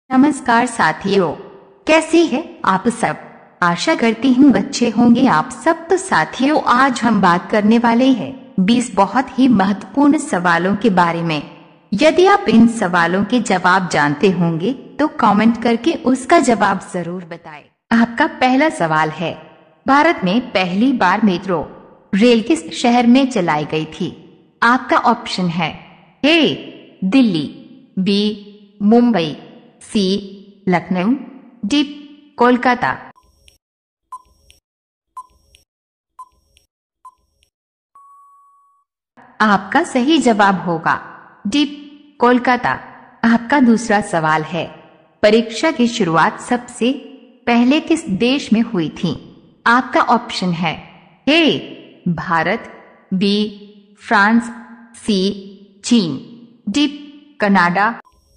नमस्कार साथियों, कैसे हैं आप सब। आशा करती हूँ अच्छे होंगे आप सब। तो साथियों, आज हम बात करने वाले हैं 20 बहुत ही महत्वपूर्ण सवालों के बारे में। यदि आप इन सवालों के जवाब जानते होंगे तो कमेंट करके उसका जवाब जरूर बताएं। आपका पहला सवाल है, भारत में पहली बार मेट्रो रेल किस शहर में चलाई गई थी। आपका ऑप्शन है A Delhi, B Mumbai, C Lucknow, D Kolkata. आपका सही जवाब होगा डी कोलकाता। आपका दूसरा सवाल है, परीक्षा की शुरुआत सबसे पहले किस देश में हुई थी। आपका ऑप्शन है A Bharat, B France, C चीन, डी कनाडा।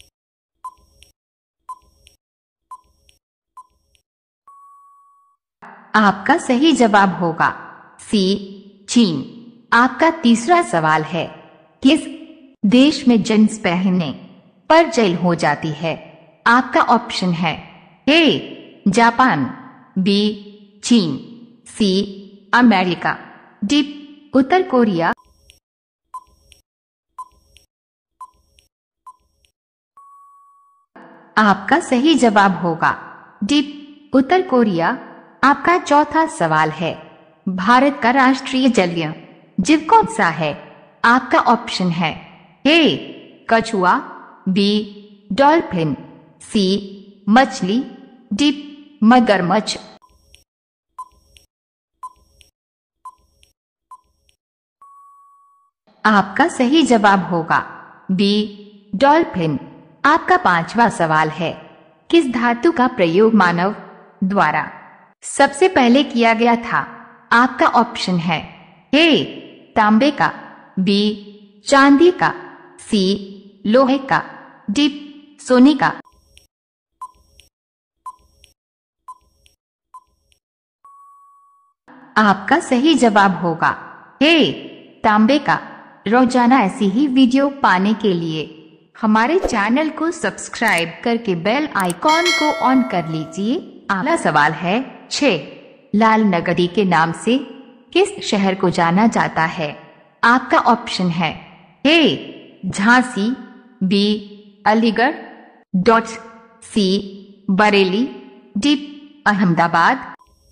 आपका सही जवाब होगा सी चीन। आपका तीसरा सवाल है, किस देश में जींस पहनने पर जेल हो जाती है। आपका ऑप्शन है ए जापान, बी चीन, सी अमेरिका, डी उत्तर कोरिया। आपका सही जवाब होगा डी उत्तर कोरिया। आपका चौथा सवाल है, भारत का राष्ट्रीय जलीय जीव कौन सा है। आपका ऑप्शन है ए कछुआ, बी डॉल्फिन, सी मछली, डी मगरमच्छ। आपका सही जवाब होगा बी डॉल्फिन। आपका पांचवा सवाल है, किस धातु का प्रयोग मानव द्वारा सबसे पहले किया गया था। आपका ऑप्शन है ए तांबे का, बी चांदी का, सी लोहे का, डी सोने का। आपका सही जवाब होगा ए तांबे का। रोजाना ऐसी ही वीडियो पाने के लिए हमारे चैनल को सब्सक्राइब करके बेल आइकॉन को ऑन कर लीजिए। अगला सवाल है 6, लाल नगरी के नाम से किस शहर को जाना जाता है। आपका ऑप्शन है A Jhansi, B Aligarh, dot C Bareilly, D Ahmedabad.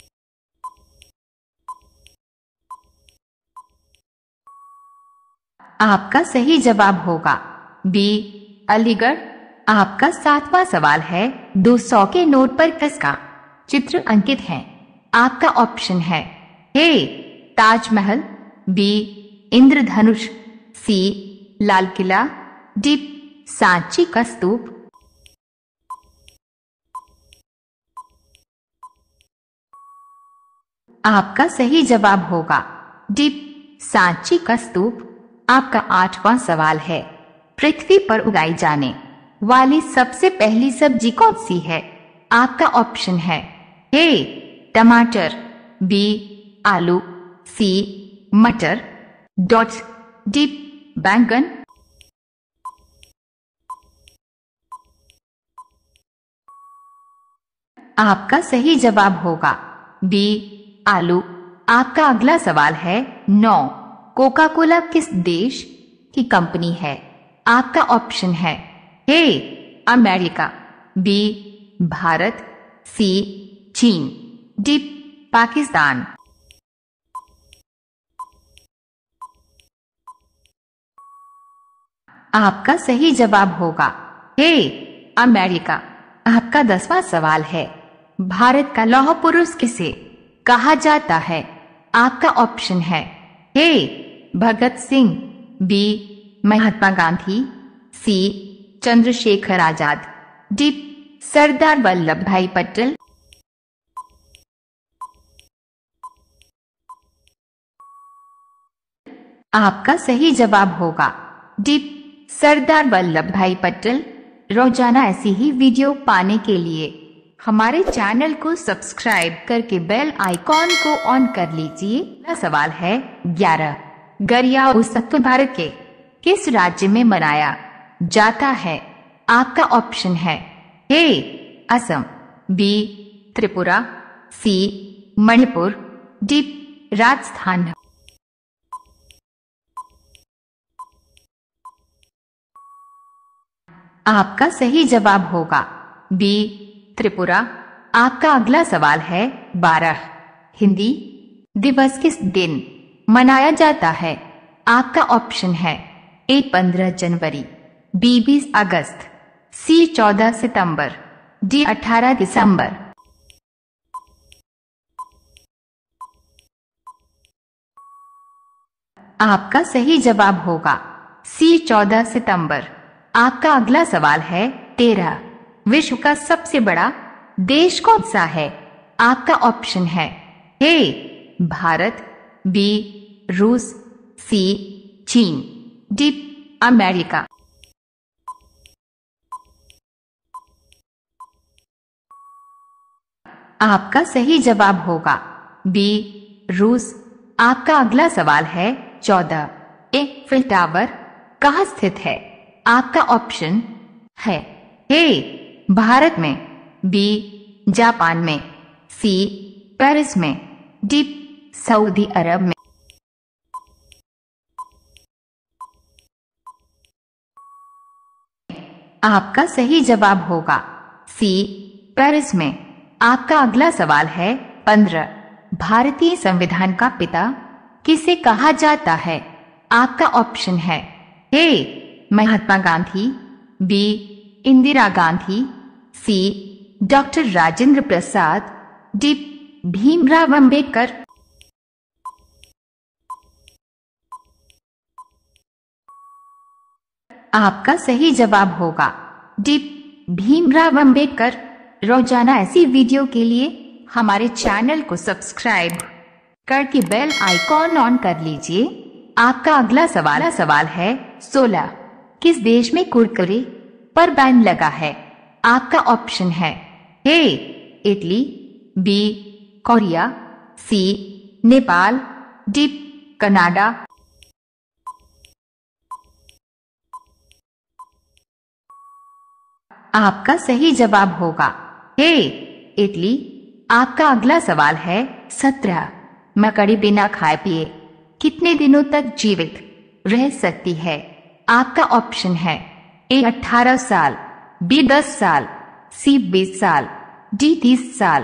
आपका सही जवाब होगा बी अलीगढ़। आपका सातवां सवाल है, 200 के नोट पर किसका चित्र अंकित है। आपका ऑप्शन है ए ताजमहल, बी इंद्रधनुष, सी लाल किला, डी सांची का स्तूप। आपका सही जवाब होगा डी सांची का स्तूप। आपका आठवां सवाल है, पृथ्वी पर उगाई जाने वाली सबसे पहली सब्जी कौन सी है। आपका ऑप्शन है ए टमाटर, बी आलू, सी मटर, डॉट डी बैंगन। आपका सही जवाब होगा बी आलू। आपका अगला सवाल है 9, कोका कोला किस देश की कंपनी है। आपका ऑप्शन है A America, B Bharat, C चीन, डी पाकिस्तान। आपका सही जवाब होगा ए अमेरिका। आपका 10वां सवाल है, भारत का लौह पुरुष किसे कहा जाता है। आपका ऑप्शन है A Bhagat Singh, B Mahatma Gandhi, C Chandrashekhar Azad, D Sardar Vallabh Bhai Patel. आपका सही जवाब होगा डी सरदार वल्लभ भाई पटेल। रोजाना ऐसी ही वीडियो पाने के लिए हमारे चैनल को सब्सक्राइब करके बेल आइकॉन को ऑन कर लीजिए। अगला सवाल है 11, गरिया उत्सव भारत के किस राज्य में मनाया जाता है। आपका ऑप्शन है A Assam, B Tripura, C Manipur, D Rajasthan. आपका सही जवाब होगा बी त्रिपुरा। आपका अगला सवाल है 12। हिंदी दिवस किस दिन मनाया जाता है? आपका ऑप्शन है ए 15 जनवरी, बी 20 अगस्त, सी 14 सितंबर, डी 18 दिसंबर। आपका सही जवाब होगा सी 14 सितंबर। आपका अगला सवाल है 13। विश्व का सबसे बड़ा देश कौन सा है? आपका ऑप्शन है ए भारत, बी रूस, सी चीन, डी अमेरिका। आपका सही जवाब होगा बी रूस। आपका अगला सवाल है 14। एफिल टावर कहाँ स्थित है? आपका ऑप्शन है ए भारत में, बी जापान में, सी पेरिस में, डी सऊदी अरब में। आपका सही जवाब होगा सी पेरिस में। आपका अगला सवाल है 15। भारतीय संविधान का पिता किसे कहा जाता है? आपका ऑप्शन है A Mahatma Gandhi, B Indira Gandhi, C doctor Rajendra Prasad, D Bhimrao Ambedkar. आपका सही जवाब होगा डी भीमराव अंबेडकर। रोजाना ऐसी वीडियो के लिए हमारे चैनल को सब्सक्राइब करके बेल आइकॉन ऑन कर लीजिए। आपका अगला सवाल है 16। किस देश में कुरकुरे पर बैन लगा है? आपका ऑप्शन है A Italy, B Korea, C Nepal, D Canada. आपका सही जवाब होगा ए इटली। आपका अगला सवाल है 17। मकड़ी बिना खाए पिए कितने दिनों तक जीवित रह सकती है? आपका ऑप्शन है ए 18 साल, बी 10 साल, सी 20 साल, डी 30 साल।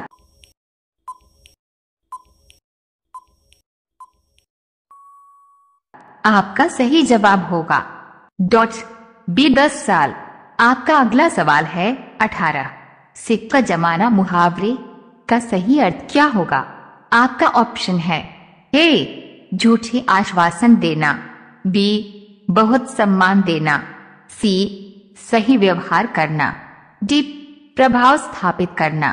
आपका सही जवाब होगा बी 10 साल। आपका अगला सवाल है 18। सिक्का जमाना मुहावरे का सही अर्थ क्या होगा? आपका ऑप्शन है ए झूठे आश्वासन देना, बी बहुत सम्मान देना, सी सही व्यवहार करना, डी प्रभाव स्थापित करना।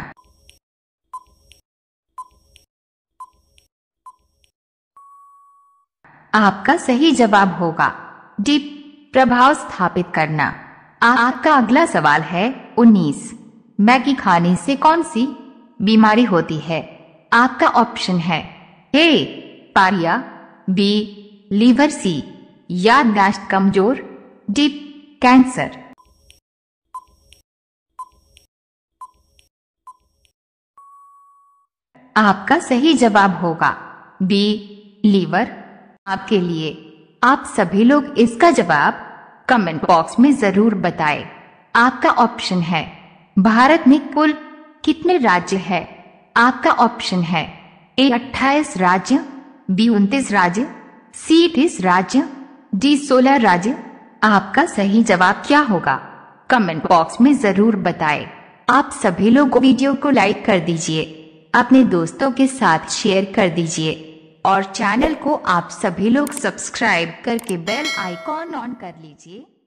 आपका सही जवाब होगा डी प्रभाव स्थापित करना। आपका अगला सवाल है 19। मैगी खाने से कौन सी बीमारी होती है? आपका ऑप्शन है ए पारिया, बी लीवर, सी याददाश्त कमजोर, डी कैंसर। आपका सही जवाब होगा बी लीवर। आपके लिए आप सभी लोग इसका जवाब कमेंट बॉक्स में जरूर बताएं। आपका ऑप्शन है भारत में कुल कितने राज्य है? आपका ऑप्शन है ए 28 राज्य, बी 29 राज्य, सी 30 राज्य, डी 16 राज्य। आपका सही जवाब क्या होगा? कमेंट बॉक्स में जरूर बताएं। आप सभी लोग वीडियो को लाइक कर दीजिए, अपने दोस्तों के साथ शेयर कर दीजिए और चैनल को आप सभी लोग सब्सक्राइब करके बेल आइकॉन ऑन कर लीजिए।